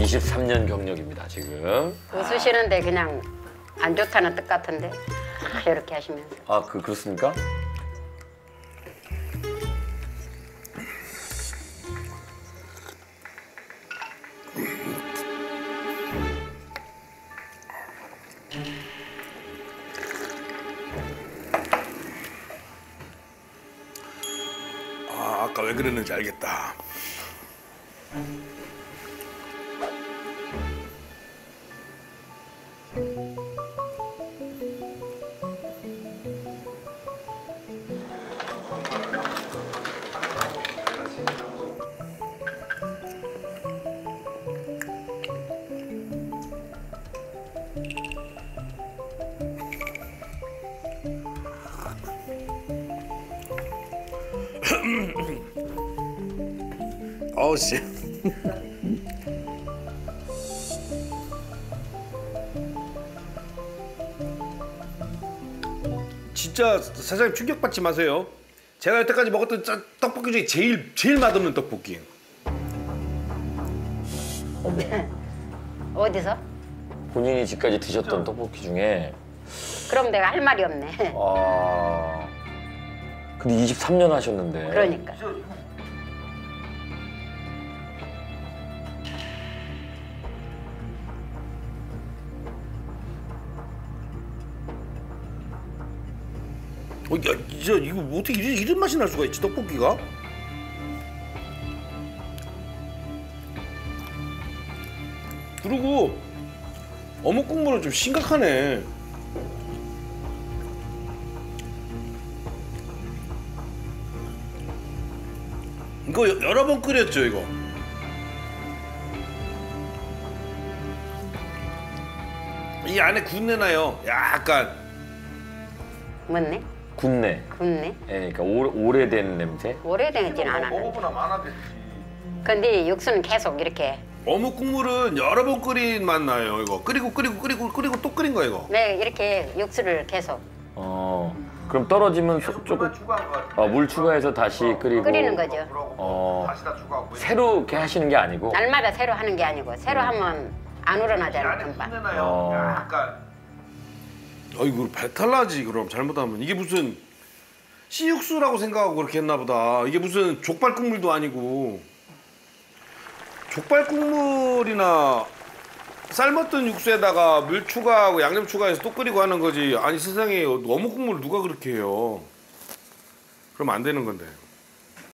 23년 경력입니다, 지금. 웃으시는데 그냥 안 좋다는 뜻 같은데 이렇게 하시면서. 아, 그렇습니까? 아, 아까 왜 그랬는지 알겠다. 어우 씨. 진짜 사장님 충격받지 마세요. 제가 여태까지 먹었던 떡볶이 중에 제일 맛없는 떡볶이. 어디서? 본인이 지금까지 드셨던 떡볶이 중에. 그럼 내가 할 말이 없네. 아. 근데 23년 하셨는데. 그러니까. 야, 진짜 이거 어떻게 이런 맛이 날 수가 있지, 떡볶이가? 그리고 어묵 국물은 좀 심각하네. 이거 여러 번 끓였죠, 이거. 이 안에 군내 나요. 약간. 뭔네? 군내. 굽네? 예, 그러니까 오래된 냄새? 오래되진 않았는데. 먹어보나 많았겠지. 근데 육수는 계속 이렇게. 어묵 국물은 여러 번 끓인 맛 나요, 이거. 끓이고 또 끓인 거야, 이거. 네, 이렇게 육수를 계속 그럼 떨어지면 조금 물 추가해서 다시 끓이고. 끓이는 거죠. 새로 이렇게 하시는 게 아니고. 날마다 새로 하는 게 아니고 새로 하면 안 우러나잖아, 금방. 약간. 이거 배탈 나지, 그럼 잘못하면. 이게 무슨 씨육수라고 생각하고 그렇게 했나 보다. 이게 무슨 족발 국물도 아니고. 족발 국물이나 삶았던 육수에다가 물 추가하고 양념 추가해서 또 끓이고 하는 거지. 아니 세상에 어묵 국물 누가 그렇게 해요. 그럼 안 되는 건데.